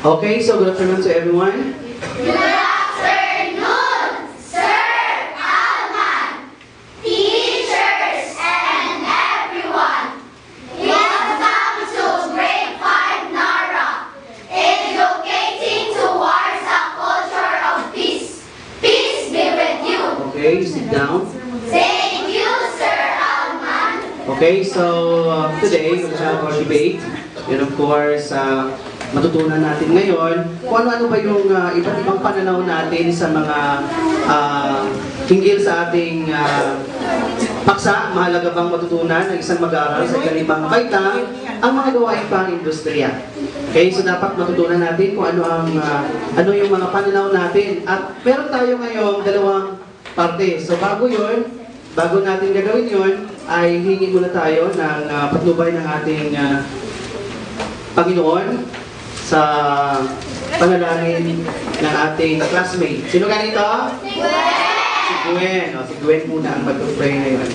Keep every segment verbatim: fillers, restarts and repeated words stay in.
Okay, so good afternoon to everyone. Good afternoon, Sir Alman, teachers, and everyone. Welcome to Grade five Narra, educating towards a culture of peace. Peace be with you. Okay, sit down. Thank you, Sir Alman. Okay, so uh, today we'll have our debate. And of course, uh, matutunan natin ngayon kung ano-ano ba yung uh, iba't ibang pananaw natin sa mga uh, hinggil sa ating uh, paksa. Mahalaga bang matutunan ng isang mag-aaral sa ikalibang baitang ang mga gawain pang industriya. Okay, so dapat matutunan natin kung ano ang uh, ano yung mga pananaw natin. At meron tayo ngayong dalawang parte. So bago yun, bago natin gagawin yun, ay hingi muna tayo ng uh, patnubay ng ating uh, Panginoon sa panalangin ng ating classmate. Sino ganito? Si Gwen! Si Gwen. O, si Gwen muna ang mag-pray ngayon.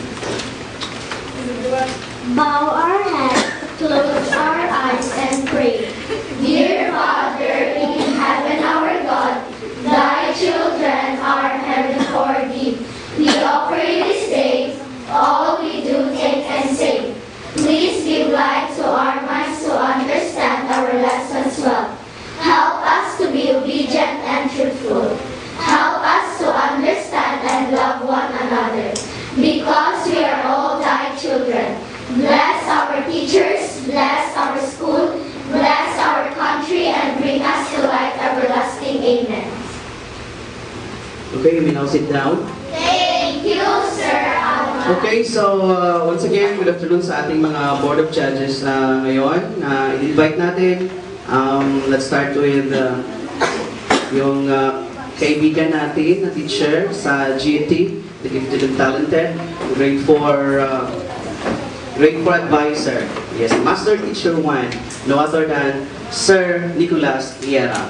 Bow our heads, close our eyes, and pray. Dear Father in heaven, our God, thy children are heaven for thee. We offer you this day all we do, think, and say. Please give light to our minds to understand our lessons well. Help us to be obedient and truthful. Help us to understand and love one another, because we are all thy children. Bless our teachers, bless our school, bless our country, and bring us to life everlasting. Amen. Okay, you may now sit down. Thank you, Sir Alman. Okay, so uh, once again, good afternoon sa ating mga Board of Judges uh, ngayon. Uh, I-invite natin. Um, let's start with uh, yung uh, kaibigan natin na teacher sa G T, the Gifted and Talented, grade four, uh, grade four advisor. Yes, Master Teacher one, no other than Sir Nicolas Liera.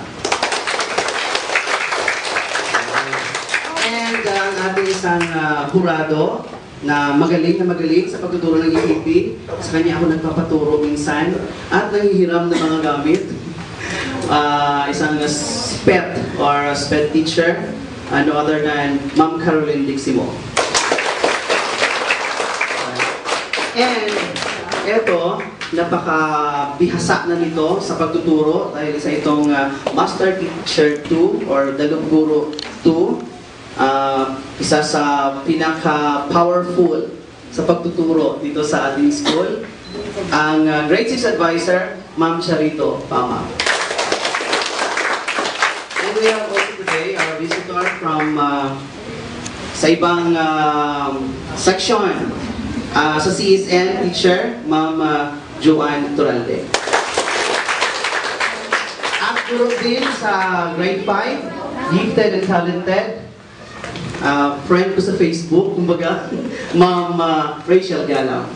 And uh, ang ating isang uh, hurado na magaling na magaling sa pagtuturo ng E P. Sa kanya ako nagpapaturo minsan at nanghihiram ng mga gamit. Uh, isang uh, S P E T or S P E T teacher, uh, no other than Ma'am Caroline Diximo. And eto, napaka-bihasa na nito sa pagtuturo dahil sa itong uh, Master Teacher two or Guro two. Uh, isa sa pinaka-powerful sa pagtuturo dito sa ating school, ang uh, grade six advisor, Ma'am Charito Pama. And we have also today our visitor from uh, sa ibang uh, section, uh, sa C S N teacher, Ma'am uh, Joanne Turalde. At guro din sa grade five, Gifted and Talented, Uh, friend ko sa Facebook, kumbaga, Ma'am uh, Rachel Galang.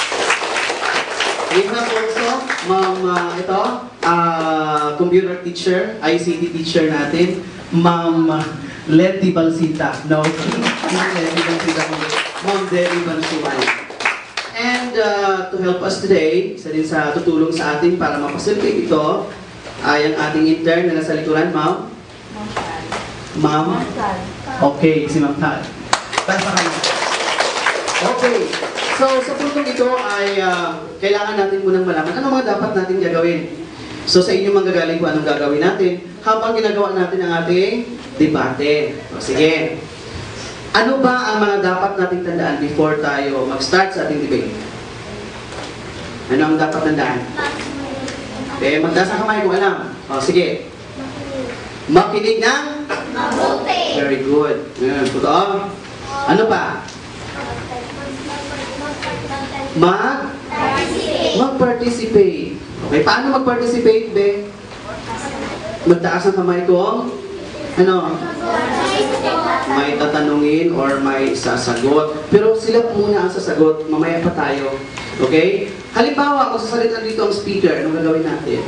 We have also, Ma'am, uh, ito, uh, computer teacher, I C T teacher natin, Ma'am uh, Letty Balsita. No, Ma'am Letty Balsita, Ma'am Debbie Balsuan. And uh, to help us today, isa din sa tutulong sa atin para mapacilitate ito, ay ang ating intern na nasa likuran, Ma'am. Ma'am. Okay, si Ma'am Tal. Okay. So, sa puntong ito ay uh, kailangan natin munang malaman ano mga dapat natin gagawin. So, sa inyo manggagaling kung anong gagawin natin habang ginagawa natin ang ating debate. O, sige. Ano ba ang mga dapat nating tandaan before tayo mag-start sa ating debate? Ano ang dapat tandaan? Okay, magtaas ang kamay kung alam. O, sige. Makinig ng Mabuti. very good. Yan, totoo. Ano pa? Mag? Participate. Mag-participate. Okay, paano mag-participate, be? Magtaas ang kamay ko. Ano? May tatanungin or may sasagot. Pero sila muna ang sasagot. Mamaya pa tayo. Okay? Halimbawa, kung sasalitan dito ang speaker, anong gagawin natin?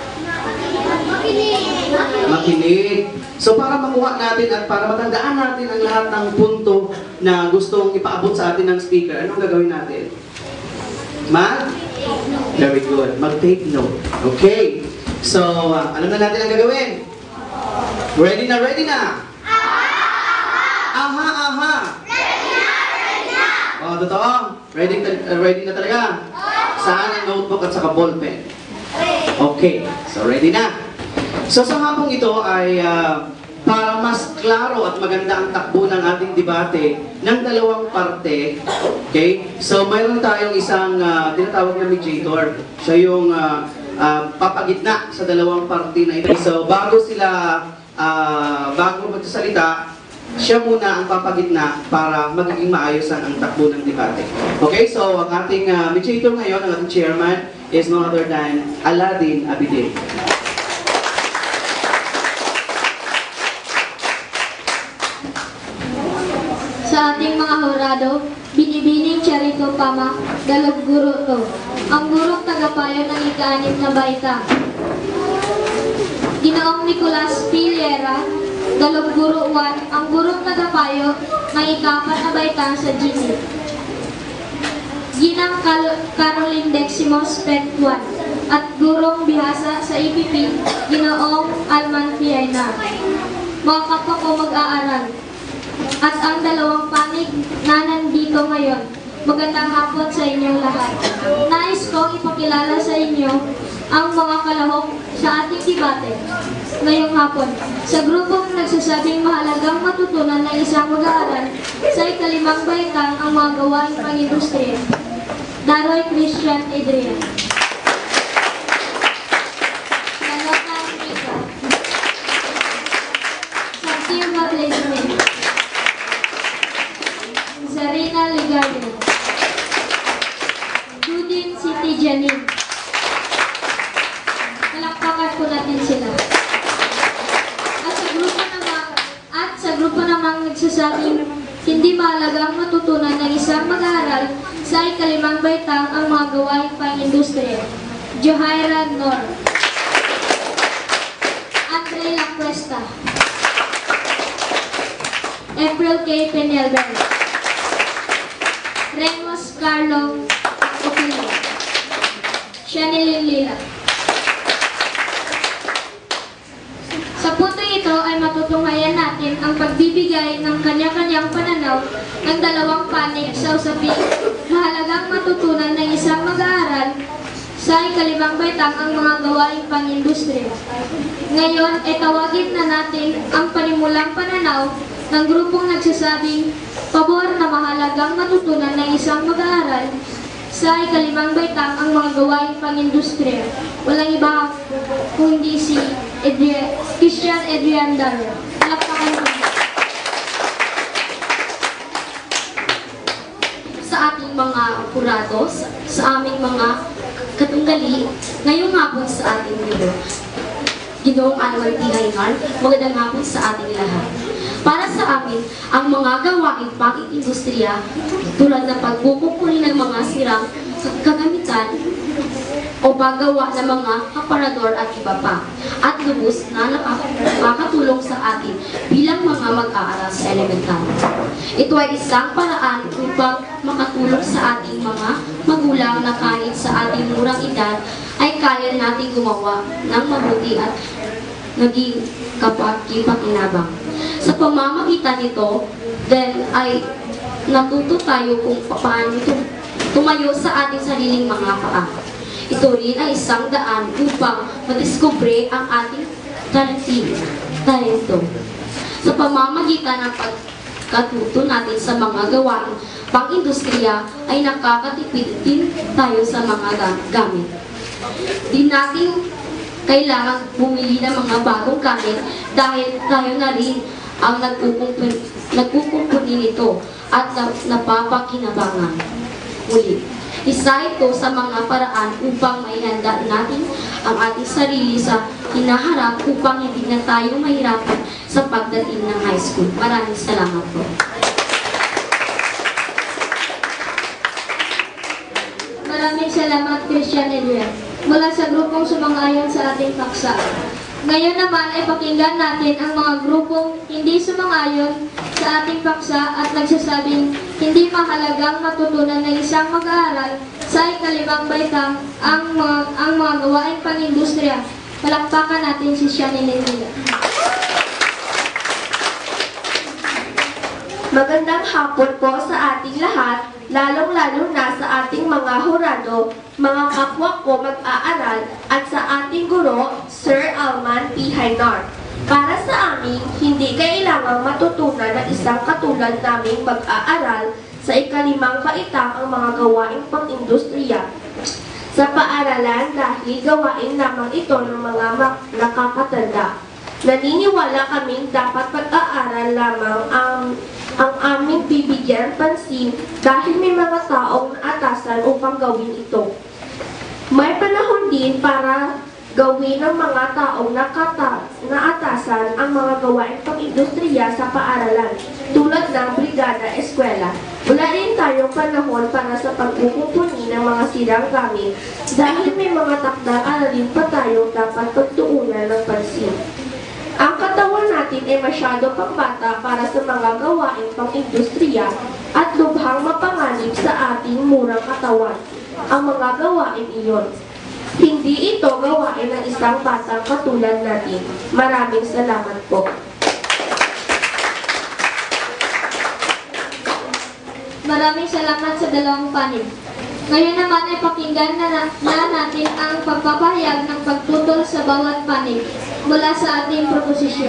Makinig. So para makuha natin at para matandaan natin ang lahat ng punto na gustong ipaabot sa atin ng speaker, anong gagawin natin? Mag? Very good. Mag-take note. Okay. So, uh, alam na natin ang gagawin. Ready na, ready na? Aha, aha. Ready na! Ready na! Oh, totoo? Ready, uh, ready na talaga? Saan ang notebook at saka ballpen? Okay, so ready na. So sa hapong ito ay uh, para mas klaro at maganda ang takbo ng ating debate ng dalawang parte. Okay? So mayroon tayong isang uh, tinatawag na mediator. Siya yung uh, uh, papagitna sa dalawang parte na ito. So bago sila uh, bago magsasalita, siya muna ang papagitna para magiging maayos ang takbo ng debate. Okay, so ang ating uh, mediator ngayon, ang ating chairman, is no other than Aladdin Abidin. Sa ating mga hurado, binibining Charito Pama, dalog guro to. Ang gurong tagapayo ng ika-anim na baita. Ginoong Nicolas Piliera, dalog guro one, ang gurong tagapayo ng ika-apat na baita sa G C. Ginang Cal Caroline Deximos Pet one, at gurong bihasa sa I P P, Ginoong Alman Jainar. Mga kapwa ko mag-aaral, at ang dalawang panig na nandito ngayon, magandang hapon sa inyong lahat. Nais kong ipakilala sa inyo ang mga kalahok sa ating debate ngayong hapon. Sa grupong nagsasabing mahalagang matutunan ng isang mag-aaral sa ikalimang baitang ang mga gawaing pang-industriya. Daroy Christian Adrian. Nanota Enrica. Santiago Placement. Zarina Ligayo. Judin City Janine. Palakpakan po natin sila. At sa grupo namang, at sa grupo namang nagsasabing hindi mahalagang matutunan ng isang mag-aaral sa ikalimang baitang ang mga gawaing pang-industriya. Johaira Nor. Andre La Cuesta. April K. Penelben. Remos Carlo Opilo. Shanilin Lila. Sa punto ito ay matutunghayan natin ang pagbibigay ng kanya-kanyang pananaw ng dalawang panig sa usaping mahalagang matutunan ng isang mag-aaral sa ikalimang baitang ang mga gawaing pang-industriya. Ngayon ay tawagin na natin ang panimulang pananaw ng grupong nagsasabing pabor na mahalagang matutunan ng isang mag-aaral sa ikalimang baitang ang mga gawaing pang-industriya. Walang iba kundi si Adrian, Christian Adrian Narra. Palakpakan mo. Sa ating mga kurados, sa aming mga katunggali, ngayong hapon sa ating libro, Ginoong Alman Jainar, magandang hapon sa ating lahat. Para sa amin, ang mga gawaing pang-industriya tulad ng pagkukunin ng mga sirang kagamitan o paggawa ng mga aparador at iba pa, at lubos na nakakatulong sa atin bilang mga mag-aaral sa elementary. Ito ay isang paraan upang makatulong sa ating mga magulang na kahit sa ating murang edad ay kaya nating gumawa ng mabuti at naging kapag-kipakinabang. Sa pamamagitan nito, then ay natuto tayo kung paano tumayo sa ating sariling mga paa. Ito rin ay isang daan upang madiskubre ang ating talento. Sa pamamagitan ng pagkatuto natin sa mga gawain pang-industriya ay nakakatipid din tayo sa mga gamit. Di natin kailangan bumili ng mga bagong gamit dahil tayo na rin ang nagkukumpuni nito at napapakinabangan. Muli, isa ito sa mga paraan upang maihanda natin ang ating sarili sa hinaharap upang hindi na tayo mahirapan sa pagdating ng high school. Maraming salamat po. Maraming salamat, Christian Adrian, mula sa grupong sumang-ayon sa ating paksa. Ngayon naman ay pakinggan natin ang mga grupong hindi sumang-ayon sa ating paksa at nagsasabing hindi mahalagang matutunan ng isang mag-aaral sa ikalimang baitang ang mga, ang mga gawaing pang-industriya. Palakpakan natin si Shani Nila. Magandang hapon po sa ating lahat, lalong-lalo na sa ating mga hurado, mga kapwa ko mag-aaral at sa ating guro, Sir Alman P. Jainar. Para sa amin, hindi kailangang matutunan ng isang katulad naming mag-aaral sa ikalimang baitang ang mga gawaing pang-industriya sa paaralan dahil gawain lamang ito ng mga nakakatanda. Naniniwala kaming dapat pag-aaral lamang ang, ang aming bibigyan pansin dahil may mga taong naatasan upang gawin ito. May panahon din para gawin ng mga taong nakata, naatasan ang mga gawaing pang-industriya sa paaralan, tulad ng brigada eskwela. Wala rin tayong panahon para sa pagkukumpuni ng mga sirang gamit dahil may mga takdang aralin pa tayo dapat pagtuunan ng pansin. Ang katawan natin ay masyado pang bata para sa mga gawaing pang-industriya at lubhang mapanganib sa ating murang katawan ang mga gawain iyon. Hindi ito gawain ng isang batang katulad natin. Maraming salamat po. Maraming salamat sa dalawang panig. Ngayon naman ay pakinggan na, na, na natin ang pagpapahayag ng pagtutol sa bawat panig mula sa ating proposisyon.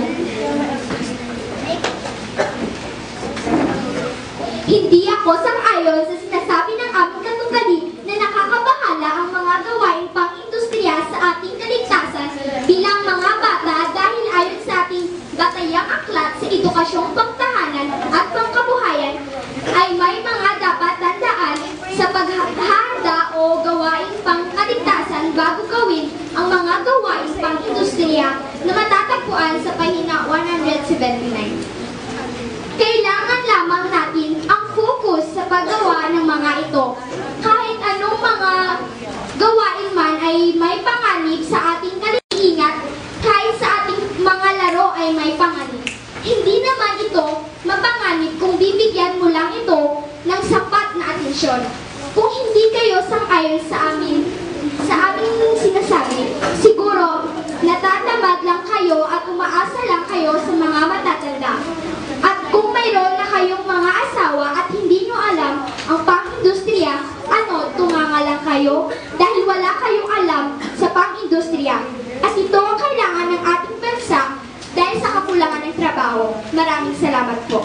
Hindi ako sang-ayon sa sinasabi ng aming katunggali na nakakabahala ang mga gawaing pang-industriya sa ating kaligtasan bilang mga bata dahil ayon sa ating batayang aklat sa edukasyong pangtahanan at pangkabuhayan ay may mga dapat tandaan sa paghahanda o gawaing pangkaligtasan bago gawin ang mga gawaing pang-industriya na matatagpuan sa pahina one seventy-nine. Kailangan lamang natin ang focus sa paggawa ng mga ito. Kahit anong mga gawain man ay may panganib sa ating kalingat, kahit sa ating mga laro ay may panganib. Hindi naman ito mapanganib kung bibigyan mo lang ito ng sapat na atensyon. Kung hindi kayo sang-ayon sa amin, sa aming sinasabi, siguro natatamad lang kayo at umaasa lang kayo sa mga matatanda. At kung mayroon na kayong mga asawa at hindi nyo alam ang pang-industriya, ano, tunganga lang kayo dahil wala kayong alam sa pang-industriya. At ito ang kailangan ng ating bansa dahil sa kakulangan ng trabaho. Maraming salamat po.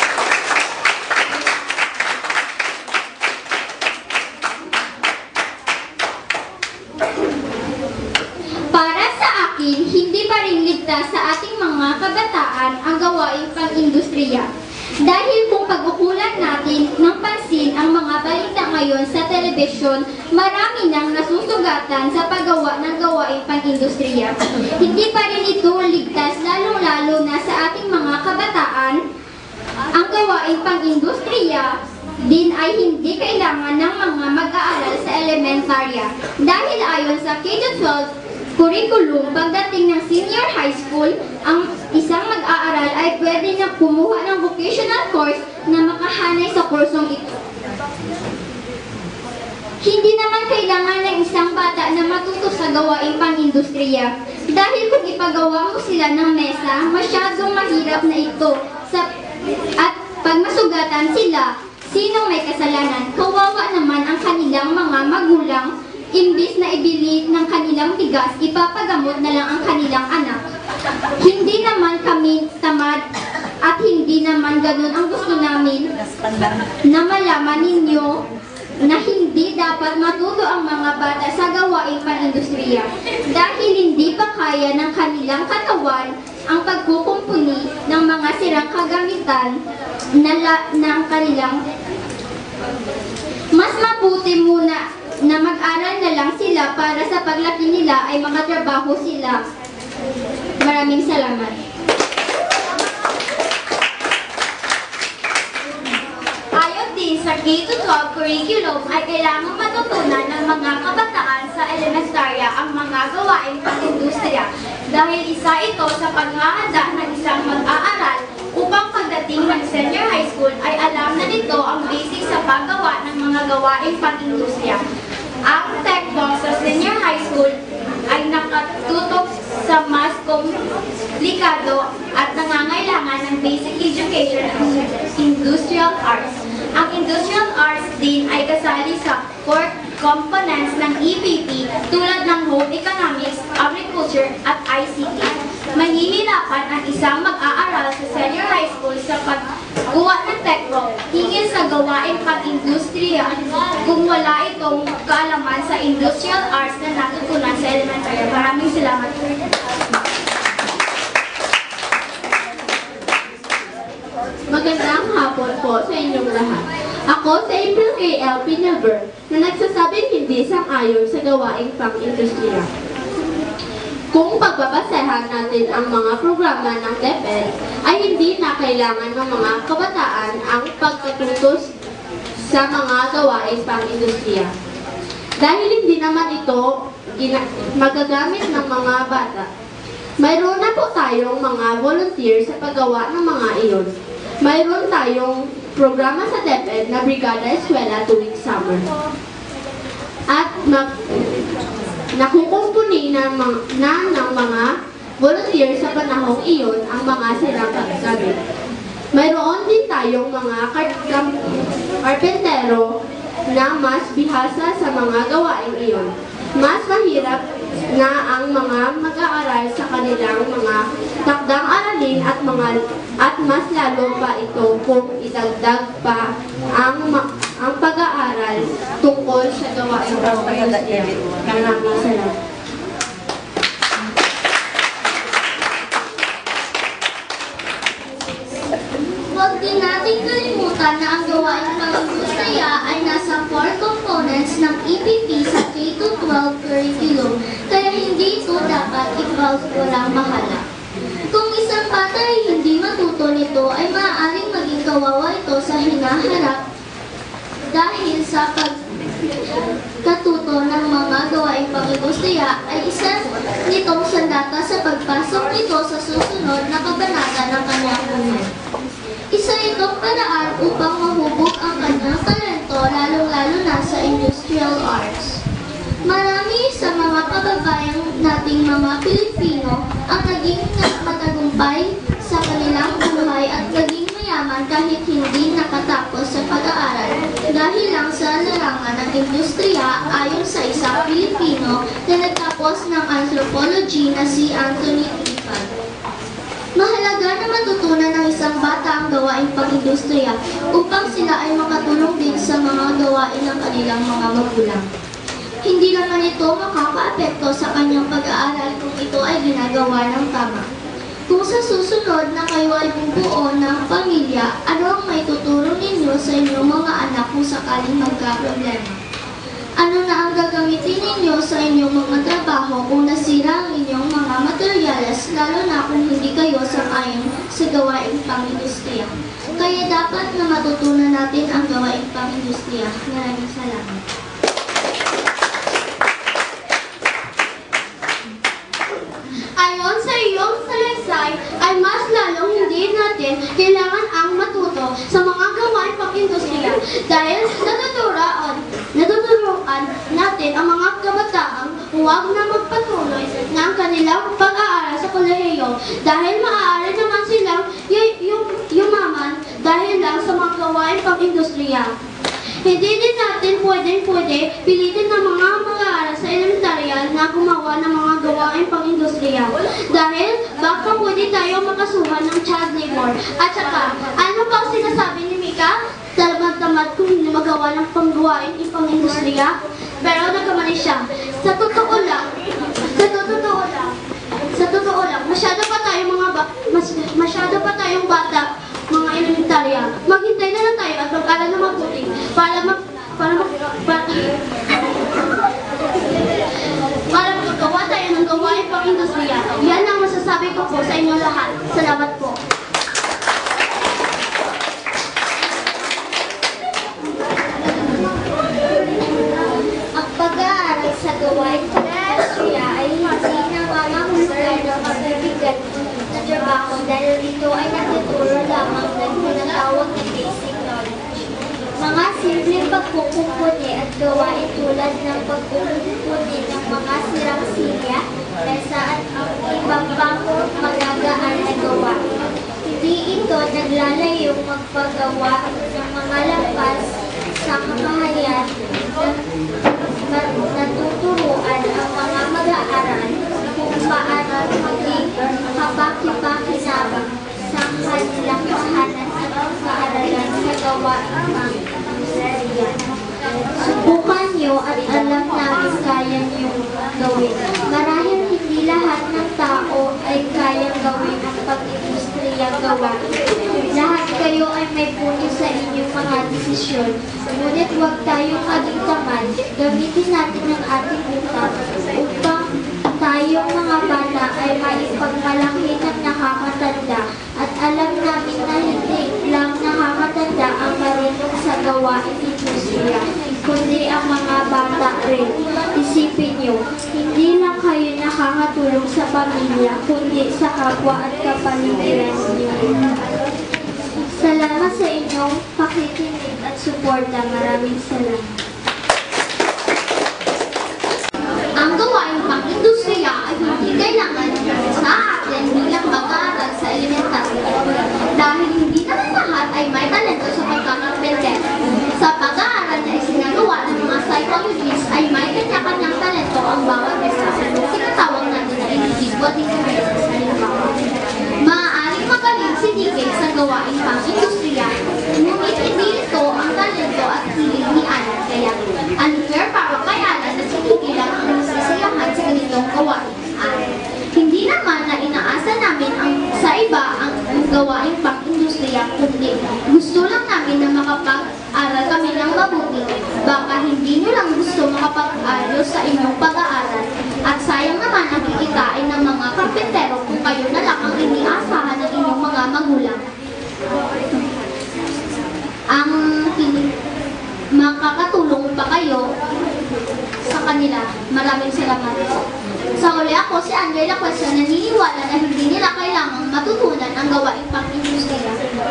Para sa akin, hindi pa rin ligtas sa ating mga kabataan ang gawaing pang-industriya. Dahil kung pag-ukulan natin ng pansin ang mga balita ngayon sa telebisyon, marami nang nasusugatan sa paggawa ng gawaing pang-industriya. Hindi pa rin ito ligtas lalong-lalo na sa ating mga kabataan. Ang gawaing pang-industriya din ay hindi kailangan ng mga mag-aaral sa elementarya. Dahil ayon sa K twelve curriculum, pagdating ng senior high school, ang isang mag-aaral ay pwede na kumuha ng vocational course na makahanay sa kursong ito. Hindi naman kailangan ng isang bata na matuto sa gawaing pang-industriya. Dahil kung ipagawa mo sila ng mesa, masyadong mahirap na ito. Sa, at pag masugatan sila, sinong may kasalanan? Kawawa naman ang kanilang mga magulang. Imbis na ibili ng kanilang bigas, ipapagamot na lang ang kanilang anak. Hindi naman kami tamad at hindi naman ganun ang gusto namin na malaman ninyo na hindi dapat matuto ang mga bata sa gawaing pang-industriya dahil hindi pa kaya ng kanilang katawan ang pagkukumpuni ng mga sirang kagamitan na ng kanilang. Mas mabuti muna na mag-aral na lang sila para sa paglaki nila ay makatrabaho sila. Maraming salamat. Ayon din sa K twelve curriculum ay kailangang matutunan ng mga kabataan sa elementarya ang mga gawaing pang-industriya dahil isa ito sa paghahanda ng isang mag-aaral upang pagdating ng senior high school ay alam na nito ang basic sa paggawa ng mga gawaing pang-industriya. Ang textbook sa senior high school ay nakatutok komplikado at nangangailangan ng basic education ng industrial arts. Ang industrial arts din ay kasali sa core components ng E P P tulad ng home economics, agriculture at I C T. Mahihirapan ang isang mag-aaral sa senior high school sa pagkuha ng tekro hingil sa gawain pang-industriya kung wala itong kaalaman sa industrial arts na natutunan sa elementary. Maraming salamat. Magandang hapon po sa inyong lahat. Ako si April K L. Pinaver na nagsasabing hindi sang-ayon sa gawaing pang-industriya. Kung pagbabasehan natin ang mga programa ng DepEd, ay hindi na kailangan ng mga kabataan ang pagkatutos sa mga gawaing pang-industriya. Dahil hindi naman ito magagamit ng mga bata. Mayroon na po tayong mga volunteer sa paggawa ng mga iyon. Mayroon tayong programa sa DepEd na Brigada Eskwela tuwing summer. At mag nakukumpuni na, na ng mga volunteer sa panahong iyon ang mga sirang gamit. Mayroon din tayong mga karpentero na mas bihasa sa mga gawaing iyon. Mas mahirap na ang mga mag-aaral sa kanilang mga takdang aralin at mga at mas lalo pa ito kung idagdag pa ang ang pag-aaral tungkol sa gawaing pang-industriya. Maraming salamat. Huwag din natin kalimutan na ang gawain pang-industriya ay nasa four components ng E P P sa K to twelve curriculum, kaya hindi ito dapat ipagwalang mahala. Kung isang bata ay hindi matuto nito, ay maaaring maging kawawa ito sa hinaharap dahil sa pagkatuto ng mga gawaing pang-industriya ay isa nitong sandata sa pagpasok nito sa susunod na kabanata ng kanyang buhay. Isa itong paraan upang mahubog ang kanyang talento, lalong-lalo na sa industrial arts. Marami sa mga kababayan nating mga Pilipino ang naging matagumpay sa kanilang buhay at naging mayaman kahit hindi nakatapos sa pag-aaral dahil lang sa larangan ng industriya ayon sa isang Pilipino na nagtapos ng anthropology na si Anthony Tipan. Mahalaga na matutunan ng isang bata ang gawaing pang-industriya upang sila ay makatulong din sa mga gawain ng kanilang mga magulang. Hindi naman ito makaka-apekto sa kanyang pag-aaral kung ito ay ginagawa ng tama. Kung sa susunod na kayo ay bubuo ng pamilya, ano ang may tuturo ninyo sa inyong mga anak kung sakaling magka-problema? Ano na ang gagamitin ninyo sa inyong mga trabaho kung nasira ang inyong mga materyales, lalo na kung hindi kayo sang-ayon sa gawaing pang-industriya? Kaya dapat na matutunan natin ang gawaing pang-industriya. Maraming salamat. Ayon sa iyong salaysay, ay mas lalong hindi natin kailangan ang matuto sa mga gawain pang-industriya dahil natuturoan, natuturuan natin ang mga kabataang huwag na magpatuloy ng kanilang pag-aaral sa kolehiyo dahil maaari naman silang yumaman dahil lang sa mga gawain pang-industriya. Hindi din natin pwedeng-pwede pilitin ng mga mag-aaral sa elementarya na gumawa ng mga gawain pang-industriya dahil baka pwede tayo makasuhan ng child labor. At saka, ano pa sinasabi ni Mika? Tamad-tamad kung hindi magawa ng panggawain pang-industriya? Pero nagkamali siya. Sa totoo lang, sa totoo lang, sa totoo lang, masyado pa tayong mga ba mas, masyado pa tayong bata, mga elementarya. Maghintay na lang tayo at mag-aral na mabuti para mag para mag para, para magawa tayo ng gawain pang-industriya. Yan ang masasabi ko po sa inyo lahat. Salamat po. Ang pag-aaral sa gawain pang-industriya ay hindi namamahusay ng mabibigat na trabaho dahil ito ay natuturo lamang ng tinatawag na basic knowledge. Mga simpleng pagkukumpuni at gawain tulad ng pagkukumpuni ng mga sirang silya, mesa at ang ibang pang magagaan na gawain. Hindi ito naglalayong magpagawa ng mga lampas sa kakahayan na natuturuan ang mga mag-aaral kung paano maging kapaki-pakinabang sa kanilang tahanan at pag-aaralan sa gawain ng industriya. Subukan niyo at alam namin kaya niyong gawin. Marahil hindi lahat ng tao ay kayang gawin ang pag-industriya gawain. Lahat kayo ay may puno sa inyong mga desisyon. Ngunit huwag tayong maging tamad. Gamitin natin ang ating utak upang tayong mga bata ay maipagmalaki ng nakakatanda at alam namin na hindi lang nakakatanda ang marunong sa gawain industriya, kundi ang mga bata rin. Isipin niyo, hindi lang kayo nakakatulong sa pamilya, kundi sa kapwa at kapaligiran niyo. Salamat sa inyong pakikinig at suporta. Maraming salamat. Ang gawain pang-industriya ay hindi kailangan sa atin bilang mag-aaral sa elementarya. Dahil hindi naman lahat ay may talento sa pagkakapenter. Sa pag-aaral na isinagawa ng mga psychologists ay may kanya-kanyang talento ang bawat isa. Sinatawag natin na individual differences. Halimbawa, maaaring magaling si D K sa gawain pang-industriya, ngunit hindi ito ang talento at hilig ni Alan. Kaya unfair para kay Alan na si D K lang ang nasisiyahan sa ganitong gawain. Hindi naman na inaasa namin ang sa iba ang gawain pang-industriya, kundi gusto lang namin na makapag-aral kami ng mabuti. Baka hindi nyo lang gusto makapag-ayos sa inyong pag-aaral at sayang naman ang kikitain ng mga karpentero kung kayo na lang ang iniasahan ng inyong mga magulang. Ang makakatulong pa kayo sa kanila. Maraming salamat. Sa uli ako, si Andre La Cuesta, naniniwala na hindi nila kailangang matutunan ang gawain pang-industriya.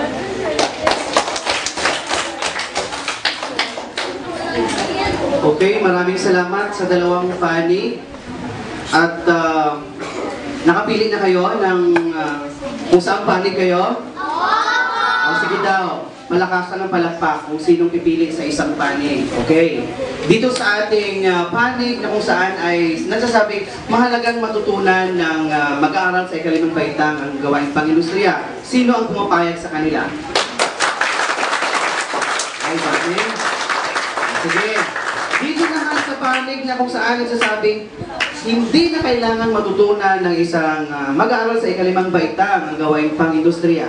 Okay, maraming salamat sa dalawang panig. At uh, nakapili na kayo ng uh, kung saan panig kayo? O sige daw, malakasan ng palakpak kung sinong pipili sa isang panig. Okay. Dito sa ating uh, panig na kung saan ay nagsasabi mahalagang matutunan ng uh, mag-aaral sa ikalimang baitang ang gawain pang-industriya. Sino ang pumapayag sa kanila? Ay, bakit? Sige. Dito naman sa panig na kung saan nagsasabing hindi na kailangan matutunan ng isang uh, mag-aaral sa ikalimang baitang ang gawain pang-industriya.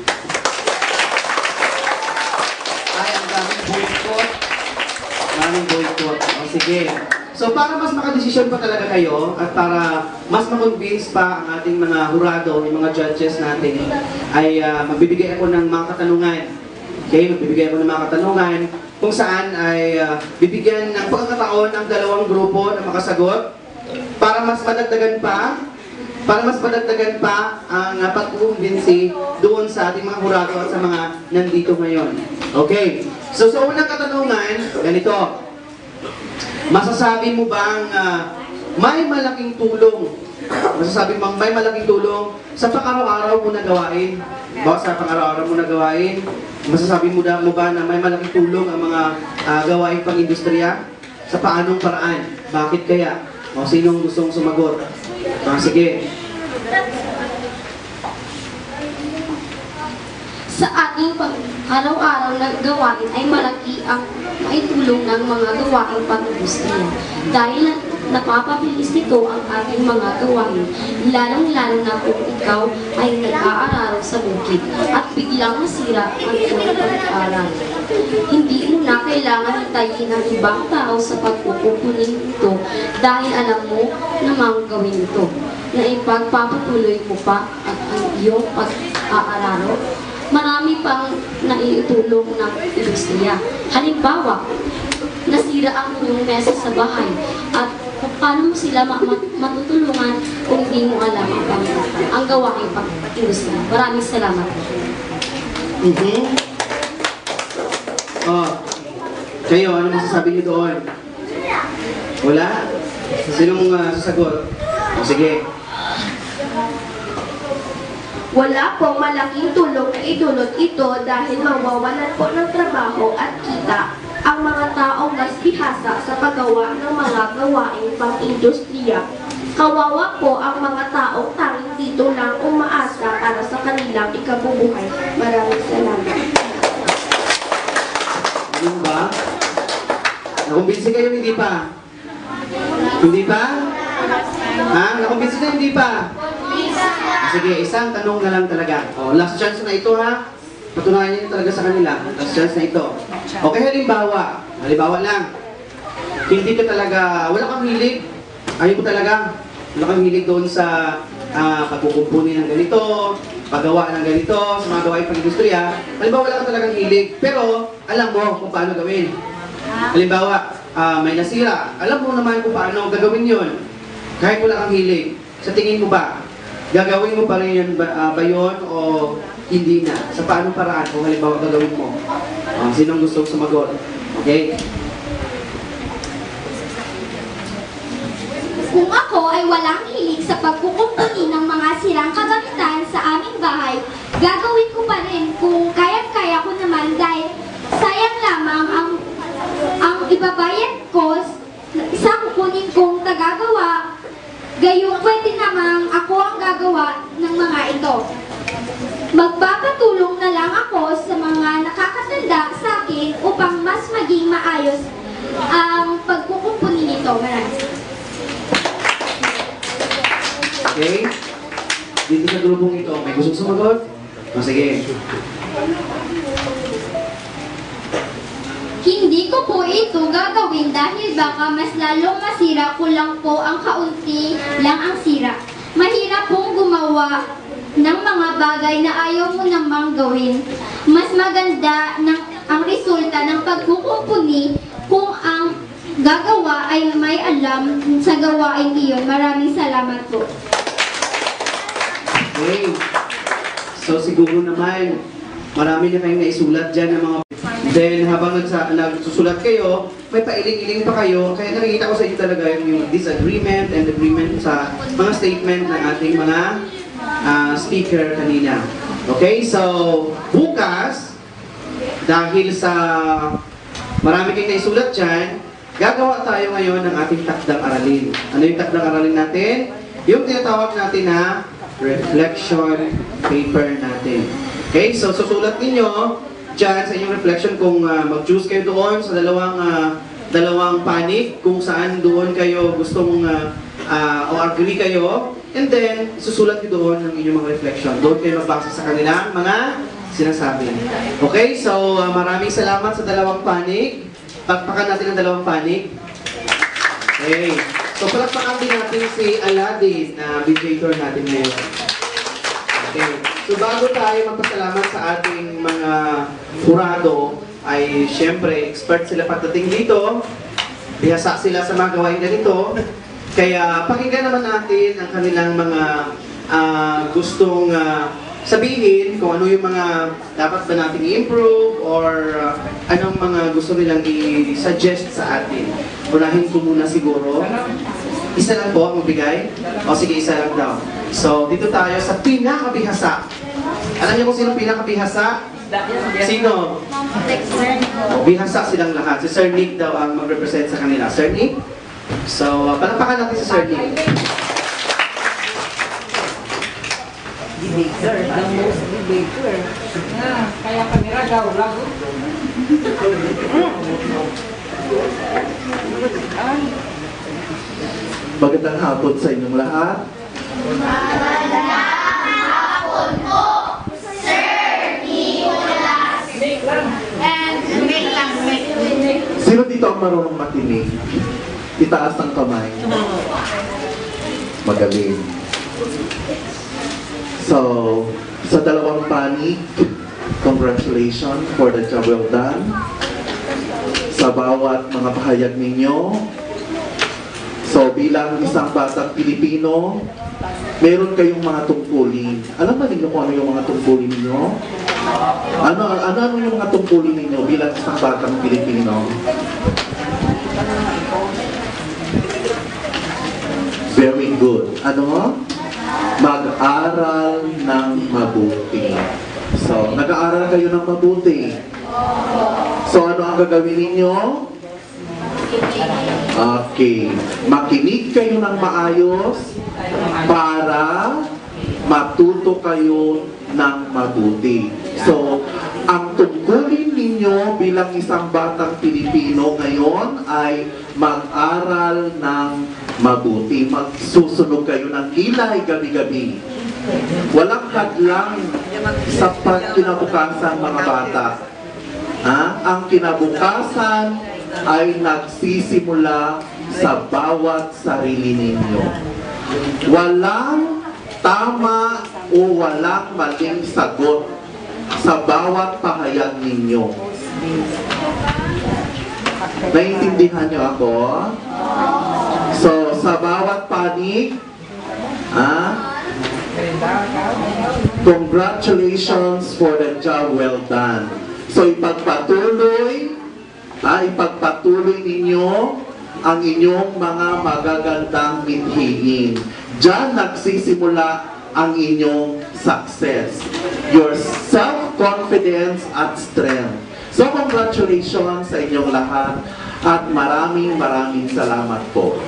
Ay, ang daming boycott. Daming boycott. O sige. So para mas makadesisyon pa talaga kayo at para mas makonvince pa ang ating mga hurado, yung mga judges natin, ay uh, magbibigay ako ng mga katanungan. Okay, magbibigay ako ng mga katanungan kung saan ay uh, bibigyan ng pagkakataon ang dalawang grupo na makasagot para mas madagdagan pa para mas madagdagan pa ang uh, pag-convince doon sa ating mga hurado at sa mga nandito ngayon. Okay, so sa unang katanungan, ganito. Masasabi mo bang uh, may malaking tulong Masasabi mo may malaking tulong sa pang-araw-araw mo na gawain? Ba sa pang-araw-araw mo na gawain? Masasabi mo, da, mo ba na may malaking tulong ang mga uh, gawain pang-industriya? Sa paanong paraan? Bakit kaya? O sinong gustong sumagot? Ah, sige. Sa ating pang-araw-araw na gawain ay malaki ang maitulong ng mga gawain pang-industriya. Dahil napapabilis nito ang ating mga gawain, lalong-lalo na kung ikaw ay nag-aaral sa bukid at biglang masira ang iyong pag-aaral. Hindi mo na kailangan hintayin ng ibang tao sa pagpupunin ito dahil alam mo namang gawin ito, na ipagpapatuloy mo pa at ang iyong pag-aaral. Marami pang naiitulong ng industriya. Halimbawa, nasira ang iyong mesa sa bahay at kung paano mo sila matutulungan kung hindi mo alam ang, pang ang gawain pang-industriya. Maraming salamat. Mm-hmm. Oh, kayo, ano masasabi niyo doon? Wala? Sinong uh, sasagot? Sige. Wala pong malaking tulong na idulot ito dahil mawawalan po ng trabaho at kita ang mga taong mas bihasa sa paggawa ng mga gawaing pang-industriya. Kawawa po ang mga taong tanging dito lang umaasa para sa kanilang ikabubuhay. Maraming salamat. Ano ba? Nakumbinsi kayo, hindi pa? Hindi pa? Ha? Nakumbinsi na, hindi pa? Sige, isang tanong na lang talaga. O, last chance na ito, ha? Patunayan niyo talaga sa kanila. Last chance na ito. Okay, halimbawa. Halimbawa lang. Hindi ka talaga, wala kang hilig. Ayaw ko talaga. Wala kang hilig doon sa uh, pagkukumpuni ng ganito, paggawa ng ganito, sa mga gawain pag-industriya. Halimbawa, wala ka talagang hilig. Pero, alam mo kung paano gawin. Halimbawa, uh, may nasira. Alam mo naman kung paano gagawin yun. Kahit wala kang hilig. Sa tingin mo ba, gagawin mo pa rin yun ba, uh, ba yun o hindi na? Sa paano paraan kung halimbawa gagawin mo? Uh, sinong gusto sumagot? Okay? Kung ako ay walang hilig sa pagkukumpuni ng mga sirang kagamitan sa aming bahay, gagawin ko pa rin kung kaya-kaya ko naman dahil sayang lamang ang ang ibabayad ko sa kukunin kong tagagawa. Gayong pwede namang ako ang gagawa ng mga ito. Magpapatulong na lang ako sa mga nakakatanda sa akin upang mas maging maayos ang pagkukumpuni nito. Maraming. Okay? Dito sa grupong ito, may gusto sumagot? O sige. Hindi ko po ito gagawin dahil baka mas lalong masira ko lang po ang kaunti lang ang sira. Mahirap pong gumawa ng mga bagay na ayaw mo namang gawin. Mas maganda ng, ang resulta ng pagkukumpuni kung ang gagawa ay may alam sa gawain iyon. Maraming salamat po. Okay. So siguro naman, marami na kayong naisulat dyan ng mga... Then habang nagsa, nagsusulat kayo, may pailing-iling pa kayo. Kaya nakikita ko sa inyo talaga yung, yung disagreement and agreement sa mga statement ng ating mga uh, speaker kanina. Okay, so bukas, dahil sa marami kayong naisulat dyan, gagawa tayo ngayon ng ating takdang aralin. Ano yung takdang aralin natin? Yung tinatawag natin na reflection paper natin. Okay, so susulat ninyo dyan sa inyong reflection kung uh, mag-choose kayo doon sa dalawang uh, dalawang panig kung saan doon kayo gustong uh, uh, o agree kayo, and then susulat nyo doon ng inyong mga reflection. Doon kayo magbasa sa kanilang mga sinasabi. Okay, so uh, maraming salamat sa dalawang panig. Pagpakan natin ang dalawang panig. Okay, so palagpakan din natin si Aladdin na videator natin ngayon. Okay. So bago tayo magpasalamat sa ating mga kurado, ay syempre expert sila pagdating dito. Bihasa sila sa mga gawain ganito. Kaya pakinggan naman natin ang kanilang mga uh, gustong uh, sabihin, kung ano yung mga dapat ba natin i-improve or uh, anong mga gusto nilang i-suggest sa atin. Unahin ko muna siguro. Isa lang po ang magbigay? O sige, isa lang daw. So, dito tayo sa pinakabihasa. Alam niyo kung sino pinakabihasa? Sino? O, bihasa silang lahat. Si Sir Nick daw ang mag-represent sa kanila. Sir Nick? So, uh, palakpakan natin si Sir Nick. Debater, the most debater. Ah, kaya kamera daw, lago. Magandang hapon sa inyong lahat. Magandang hapon po, Sir Nicholas. And make lang, make. Sino dito ang marunong matinig? Itaas ang kamay. Magaling. So, sa dalawang panig, congratulations for the job well done. Sa bawat mga pahayag ninyo, so bilang isang batang Pilipino, meron kayong mga tungkulin. Alam ba ninyo kung ano yung mga tungkulin ninyo? Ano, ano, ano yung mga tungkulin ninyo bilang isang batang Pilipino? Very good. Ano ano? Mag-aral ng mabuti. So, nag-aaral kayo ng mabuti. So, ano ang gagawin ninyo? Okay. Makinig kayo ng maayos para matuto kayo ng mabuti. So, ang tungkulin ninyo bilang isang batang Pilipino ngayon ay mag-aral ng mabuti. Magsusunog kayo ng kilay gabi-gabi. Walang hadlang sa pagkinabukasan mga bata. Ha? Ang kinabukasan ay nagsisimula sa bawat sarili ninyo. Walang tama o walang maling sagot sa bawat pahayag ninyo. Naiintindihan niyo ako? So, sa bawat panig, ah, congratulations for the job well done. So, ipagpatuloy, ah, ipagpatuloy ninyo ang inyong mga magagandang mithiin. Diyan nagsisimula ang inyong success. Your self-confidence at strength. So, congratulations sa inyong lahat at maraming maraming salamat po.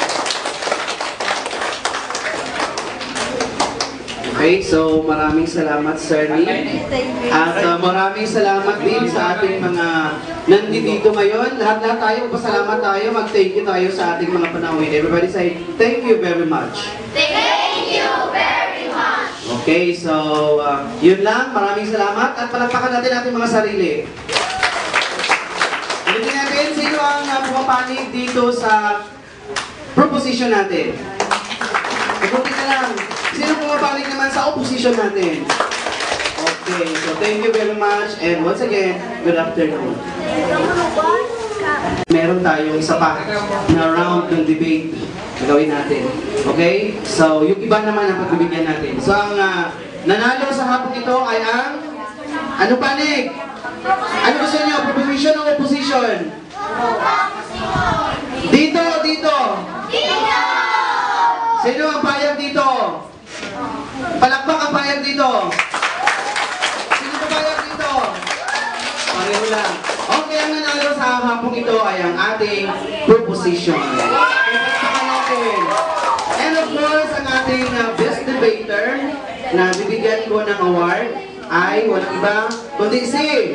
Okay, so maraming salamat Sir Nick. At uh, maraming salamat din sa ating mga nandito ngayon. Lahat-lahat tayo, pasalamat tayo, mag-thank you tayo sa ating mga panawin. Everybody say, thank you very much. Thank you very much. Okay, so uh, yun lang. Maraming salamat at palakpakan natin ating mga sarili. Ulitin natin, sino ang uh, pumapanig dito sa proposition natin? Mabuti na lang. Sino pumapanig naman sa opposition natin? Okay, so thank you very much and once again, good afternoon. Meron tayong isa pa na round ng debate na gawin natin. Okay? So, yung iba naman ang pagbibigyan natin. So, ang uh, nanalo sa hapon ito ay ang ano panig? Ano gusto niyo? Proposition o opposition? Dito, dito! Dito! Sino ang payag dito? Palakpak ang payag dito. Sino ang payag dito? Pareho lang. Okay, ang nanalo sa hapong ito ay ang ating proposition. Palakpakan natin. And of course, ang ating uh, best debater na bibigyan ko ng award ay walang iba kundi si...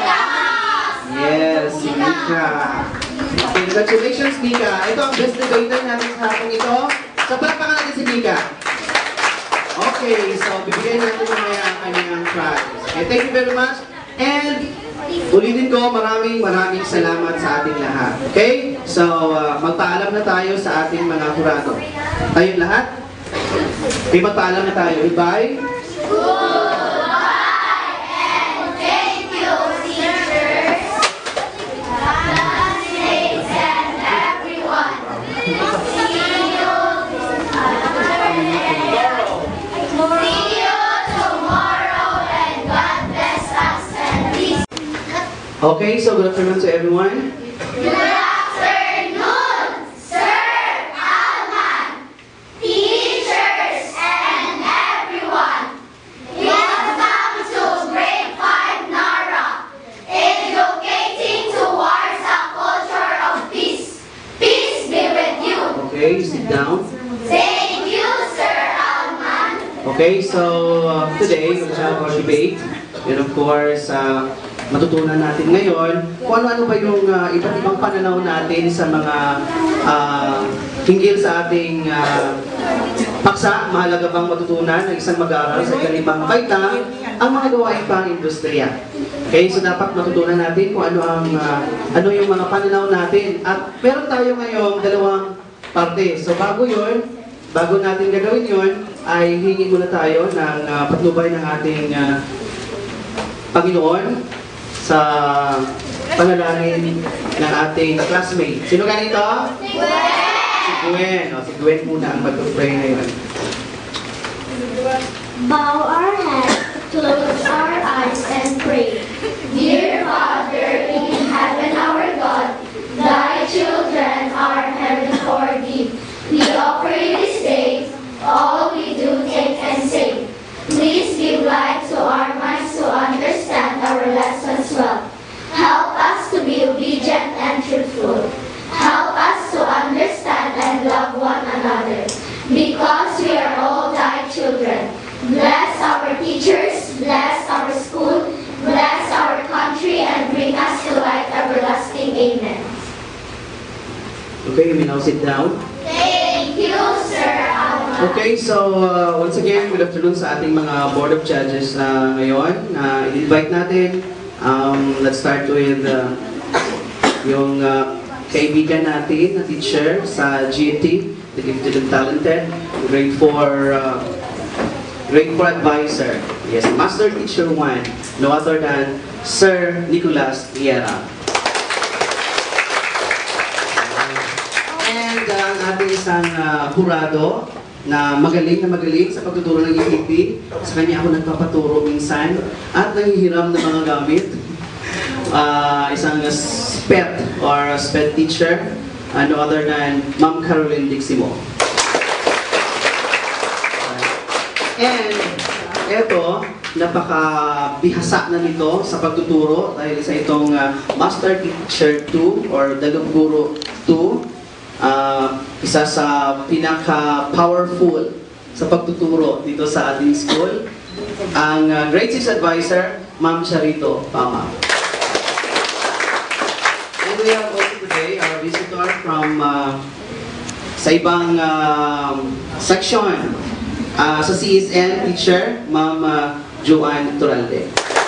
Yes, si Mika. Okay, congratulations Mika. Ito ang best debater natin sa hapong ito. So, palakpakan natin si Mika. Okay, so bibigyan natin mamaya ang kanyang prize. Okay, thank you very much. And ulitin ko, maraming maraming salamat sa ating lahat. Okay? So, uh, magpaalam na tayo sa ating mga kurado. Tayong lahat? Okay, magpaalam na tayo. Goodbye. Goodbye and thank you, teachers, classmates, and everyone. See you. See you tomorrow and God bless us and peace. Okay, so good afternoon to everyone. Good afternoon, Sir Alman, teachers, and everyone. Welcome to grade five Narra, educating towards a culture of peace. Peace be with you. Okay, sit down. Thank you, Sir Alman. Okay, so uh, today, we'll have our debate. And of course, uh, matutunan natin ngayon kung ano-ano ba yung uh, iba't ibang pananaw natin sa mga uh, hinggil sa ating uh, paksa. Mahalaga bang matutunan ng isang mag-aaral sa ikalimang baita ang mga gawain pang industriya. Okay, so dapat matutunan natin kung ano ang uh, ano yung mga pananaw natin. At meron tayo ngayong dalawang parte. So bago yun, bago natin gagawin yun, ay hingi muna tayo ng uh, patnubay ng ating uh, Panginoon sa panalangin ng ating classmate. Sino ganito? Si Gwen! Si Gwen. O, si Gwen muna ang mag-pray ngayon. Bow our heads, close our eyes, and pray. Dear Father in heaven, our God, thy children are heaven for thee. We offer you this day Amen. Okay, you may now sit down. Thank you, Sir Alman. Okay, so uh, once again, good afternoon sa ating mga Board of Judges na ngayon. Uh, I-invite natin, um, let's start with uh, yung uh, kaibigan natin na teacher sa G A T, the Gifted and Talented, grade four, uh, grade four advisor. Yes, Master Teacher one, no other than Sir Nicolas Viera. And uh, ang ating isang uh, hurado na magaling na magaling sa pagtuturo ng E P P. Sa kanya ako nagpapaturo minsan at nangihiram ng mga gamit. Uh, isang uh, SPET or SPET teacher, uh, no other than Ma'am Caroline Diximo. And eto, napaka-bihasa na nito sa pagtuturo dahil isa itong uh, Master Teacher two or Dalog Guro two. Uh, isa sa pinaka-powerful sa pagtuturo dito sa ating school. Ang uh, grade six advisor, Ma'am Charito Pama. And we have also today our visitor from uh, sa ibang uh, section. Uh, sa C S N teacher, Ma'am uh, Joan Turalde.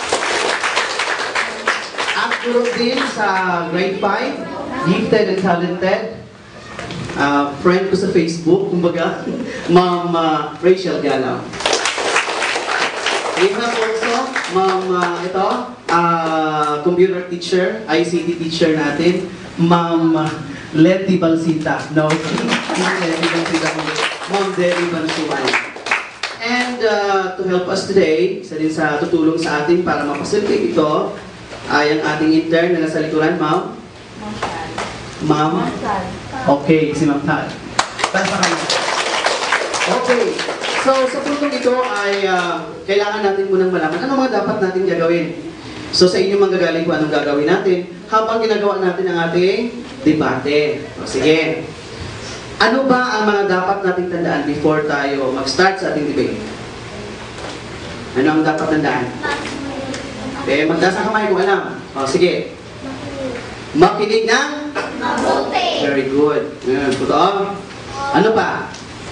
At guro din sa grade five, Gifted and Talented. Uh, friend ko sa Facebook, kumbaga, Ma'am uh, Rachel Galaw. We have also, Ma'am, uh, ito, uh, computer teacher, I C T teacher natin, Ma'am uh, Letty Balsita. No, hindi Letty Balsita, Ma'am Debbie Bansuan. And uh, to help us today, isa din sa tutulong sa atin para mapacilitate ito, ay ang ating intern na nasa likuran, Ma'am. Ma'am? Okay, si Ma'am Tal. Basta kayo. Okay. So, sa puntong ito ay uh, kailangan natin munang malaman ano mga dapat natin gagawin. So, sa inyo manggagaling kung anong gagawin natin habang ginagawa natin ang ating debate. O, sige. Ano ba ang mga dapat nating tandaan before tayo mag-start sa ating debate? Ano ang dapat tandaan? Okay, magtaas ang kamay kung alam. O, sige. Makinig ng Mabuti. very good. Yeah, totoo. Ano pa?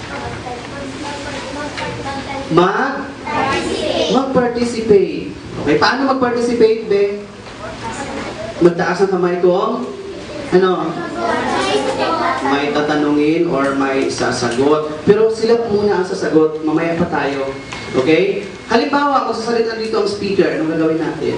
Mag? Participate. Mag-participate. Okay, paano mag-participate, be? Magtaas ang kamay ko. Ano? May tatanungin or may sasagot. Pero sila muna ang sasagot. Mamaya pa tayo. Okay? Halimbawa, kung sasalitan dito ang speaker, anong gagawin natin?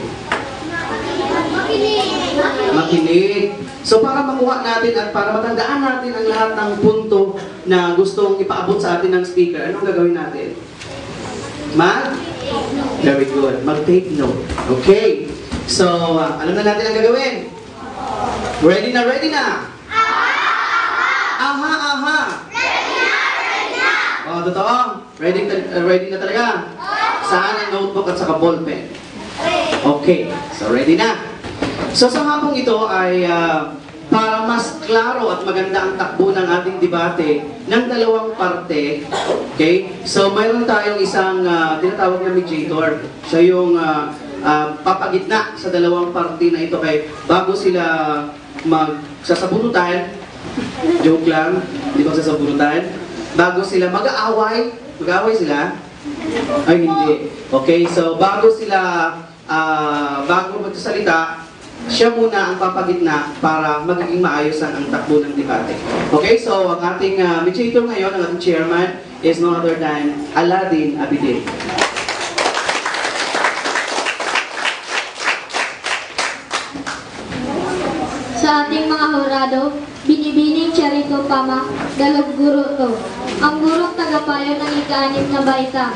Makinig. So para makuha natin at para matandaan natin ang lahat ng punto na gustong ipaabot sa atin ng speaker, anong gagawin natin? Mag? Very good. Mag-take note. Okay. So, uh, alam na natin ang gagawin. Ready na, ready na? Aha, aha. Ready na, ready na. Oh, totoo? Ready, uh, ready na talaga? Saan ang notebook at saka ballpen? Okay. So, ready na. So sa hapong ito ay uh, para mas klaro at maganda ang takbo ng ating debate ng dalawang parte. Okay? So mayroon tayong isang uh, tinatawag na mediator. Siya yung uh, uh, papagitna sa dalawang parte na ito kay bago sila magsasabunutan, joke lang, hindi ba sasabunutan, bago sila mag-aaway, mag-aaway sila? Ay hindi. Okay, so bago sila, uh, bago magsasalita, siya muna ang papagitna para magiging maayos ang takbo ng debate. Okay, so ang ating uh, mediator ngayon, ang ating chairman, is no other than Aladdin Abidin. Sa ating mga hurado, binibining Charito Pama, Dalog Guro to, ang gurong tagapayo ng ika-anim na baita.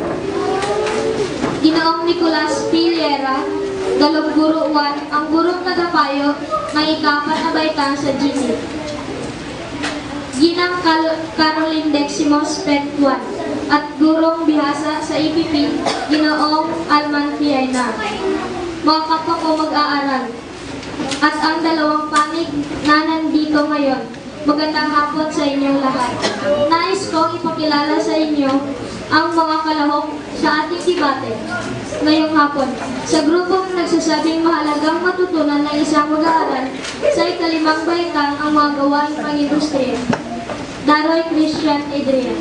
Ginoong Nicolas Viera, Dalog Guro one, ang gurong tagapayo ng ika-apat na baita sa G C. Ginang Caroline Diximo, Spec one, at gurong bihasa sa I P P, Ginoong Alman, Jainar. Mga kapwa ko mag-aaral, at ang dalawang panig na nandito ngayon, magandang hapon sa inyong lahat. Nais kong ipakilala sa inyo ang mga kalahok sa ating debate ngayong hapon. Sa grupong grupong nagsasabing mahalagang matutunan ng isang mag-aaral sa ikalimang baitang ang mga gawaing pang-industriya. Daroy Christian Adrian.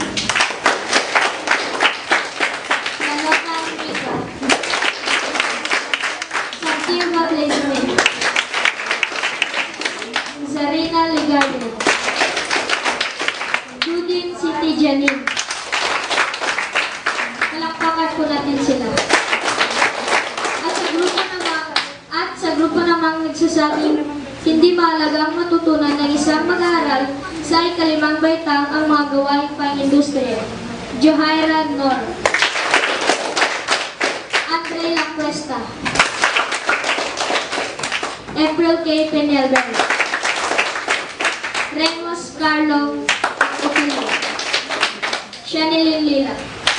Nanota Mika. Santiago Placement. Zarina Ligario. Judin City Janin. Palakpakan po natin sila. At sa grupo namang, at sa grupo namang nagsasabing hindi mahalagang matutunan ng isang mag-aaral sa ikalimang baitang ang mga gawaing pang-industriya. Jainar Narra. Andre Lacuesta. April K. Penelber. Remos Carlo Opino. Shanilin Lila.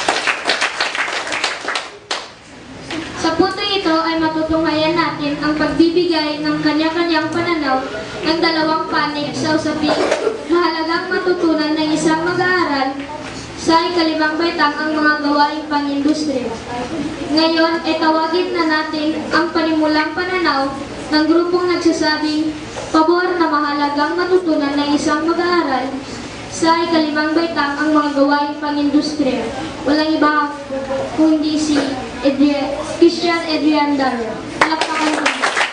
Sa punto ito ay matutunghayan natin ang pagbibigay ng kanya-kanyang pananaw ng dalawang panig sa usaping mahalagang matutunan ng isang mag-aaral sa ikalimang baitang ang mga gawaing pang-industriya. Ngayon ay tawagin na natin ang panimulang pananaw ng grupong nagsasabing pabor na mahalagang matutunan ng isang mag-aaral sa ikalimang baitang ang mga gawaing pang-industriya. Walang iba kundi si Adrian, Christian Adrian Narra. Palakpakan po.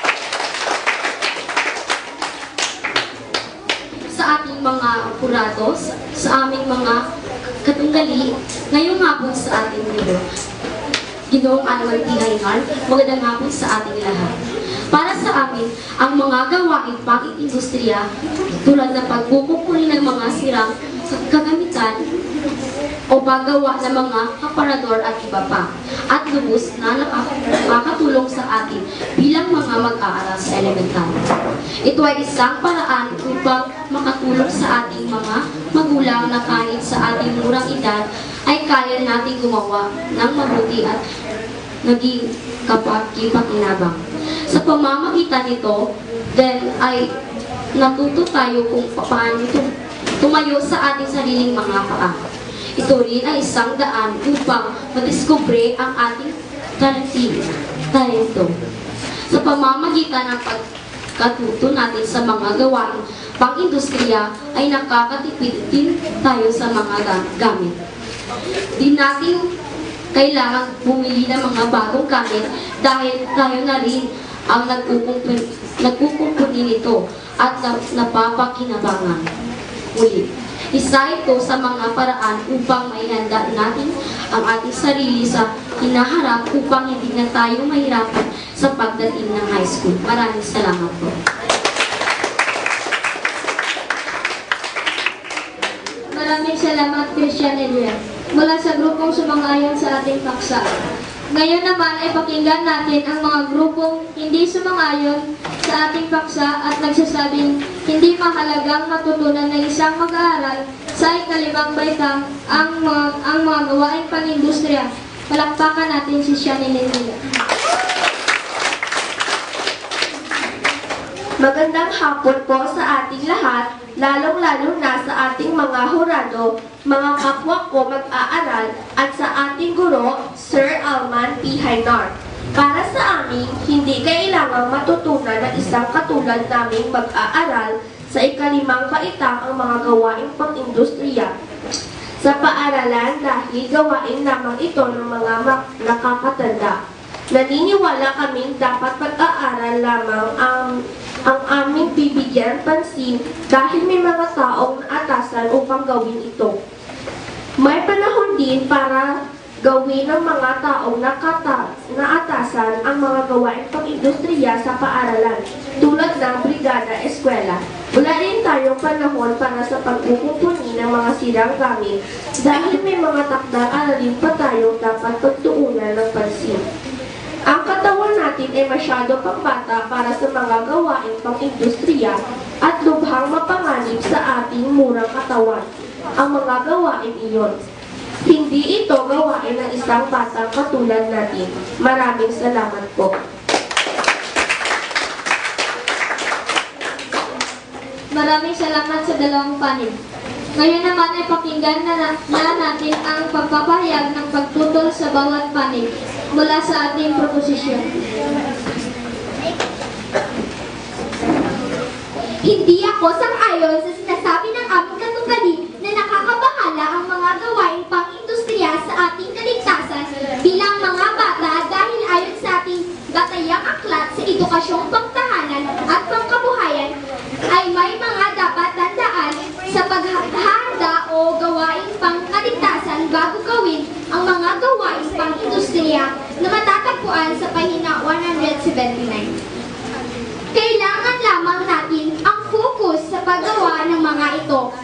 Sa ating mga kurados, sa aming mga katunggali, ngayong hapon sa ating libro, Ginoong Alman Jainar, magandang hapon sa ating lahat. Para sa amin, ang mga gawaing pang-industriya tulad ng pagkukumpuni ng mga sirang kagamitan o paggawa ng mga aparador at iba pa, at lubos na nakakatulong sa atin bilang mga mag-aaral sa elementary. Ito ay isang paraan upang makatulong sa ating mga magulang na kahit sa ating murang edad ay kaya nating gumawa ng mabuti at naging kapag-kipakinabang. Sa pamamagitan nito, then ay natuto tayo kung paano tumayo sa ating sariling mga paa. Ito rin ay isang daan upang madiskubre ang ating talento. Sa pamamagitan ng pagkatuto natin sa mga gawain pang-industriya ay nakakatipid din tayo sa mga gamit. Di natin kailangan bumili ng mga bagong gamit dahil tayo na rin ang nagkukumpuni nito at napapakinabangan. Ulit, isa ito sa mga paraan upang maihanda natin ang ating sarili sa hinaharap upang hindi na tayo mahirapan sa pagdating ng high school. Maraming salamat po. Maraming salamat, Christian Adrian, mula sa grupong sumang-ayon sa ating paksa. Ngayon naman ay pakinggan natin ang mga grupong hindi sumang-ayon sa ating paksa at nagsasabing hindi mahalagang matutunan ng isang mag-aaral sa ikalimang baitang ang mga, ang mga gawaing pang-industriya. Palakpakan natin si Shanilin Lila. Magandang hapon po sa ating lahat, lalong-lalo na sa ating mga hurado, mga kapwa ko mag-aaral, at sa ating guro, Sir Alman P. Jainar. Para sa amin, hindi kailangang matutunan ng isang katulad naming mag-aaral sa ikalimang baitang ang mga gawaing pang-industriya sa paaralan dahil gawain lamang ito ng mga nakakatanda. Naniniwala kaming dapat pag-aaral lamang ang ang aming bibigyan pansin dahil may mga taong naatasan upang gawin ito. May panahon din para gawin ng mga taong nakata, naatasan ang mga gawain pang-industriya sa paaralan, tulad ng brigada eskwela. Wala rin tayong panahon para sa pagkukumpuni ng mga sirang gamit dahil may mga takdang aralin pa tayong dapat pagtuunan ng pansin. Ang katawan natin ay masyado pang bata para sa mga gawain pang-industriya at lubhang mapanganib sa ating murang katawan ang mga gawain iyon. Hindi ito gawain ng isang batang katulad natin. Maraming salamat po. Maraming salamat sa dalawang panig. Ngayon naman ay pakinggan na, na, na natin ang pagpapahayag ng pagtutol sa bawat panig mula sa ating proposisyon. Hindi ako sang-ayon sa sinasabi ng aming katunggali na nakakabahala ang mga gawain pang-industriya sa ating kaligtasan bilang mga bata dahil ayon sa ating batayang aklat sa edukasyong pangtahanan at pangkabuhayan ay may mga dapat tandaan sa paghahanda o gawain pang-kaligtasan bago gawin ang mga gawain pang-industriya na matatagpuan sa pahina one seventy-nine. Kailangan lamang natin ang focus sa paggawa ng mga ito